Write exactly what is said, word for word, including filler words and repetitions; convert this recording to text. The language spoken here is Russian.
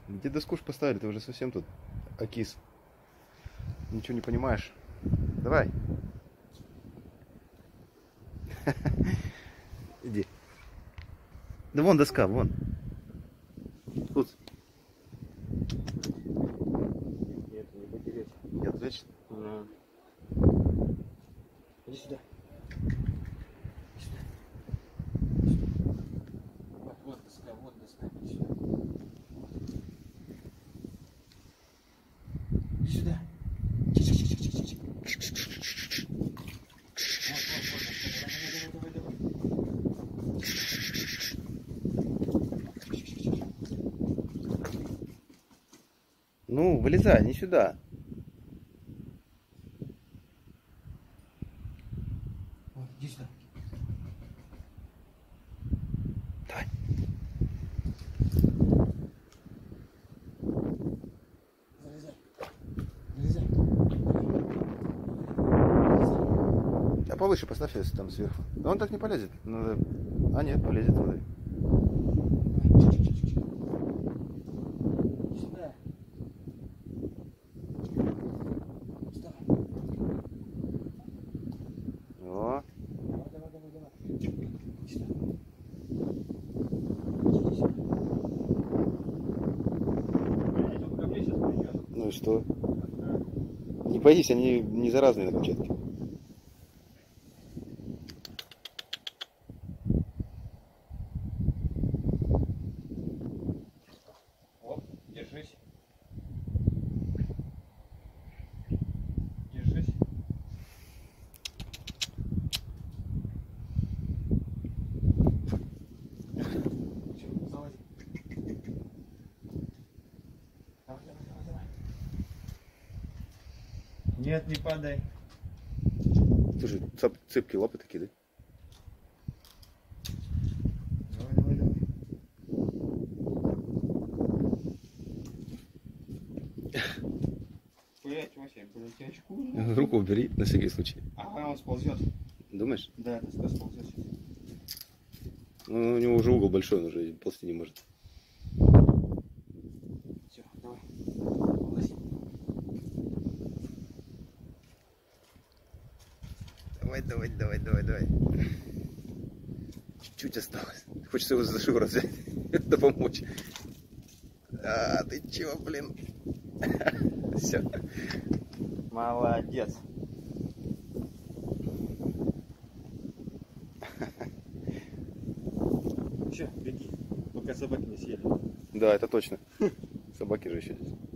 Где доску ж поставили? Ты уже совсем тут окис. Ничего не понимаешь. Давай. Иди. Да вон доска, вон. Тут. Нет, не будет лечь. Не отвлечь? А. Иди сюда. Иди сюда. Иди сюда. Вот, вот доска, вот доска. Иди сюда. Иди сюда. Ну, вылезай, не сюда. Вот, иди сюда. Давай. Залезай. Залезай. А повыше поставь, если там сверху. Да он так не полезет. Надо... А нет, полезет. Смотри. Сюда. Вставай. О. Давай, давай, давай, давай. Иди сюда. Иди сюда. Ну и что? Не боись, они не заразные на Камчатке. Вот, держись. Держись. Всё, залази. Давай, давай, давай, давай. Нет, не падай. Слушай, цап, цепкие лапы такие, да? Давай, давай, давай. Блять, Вася, блять, очку. Руку убери, на всякий случай. Ага, он сползет. Думаешь? Да, доска сползет сейчас. Ну, у него уже угол большой, он уже ползти не может. Все, давай. Полози. Давай, давай, давай, давай, давай. Чуть-чуть осталось. Хочется его за шиворот взять. Это помочь. А, ты чего, блин? Все. Молодец. Все, беги, пока собаки не съели. Да, это точно. Собаки же еще здесь.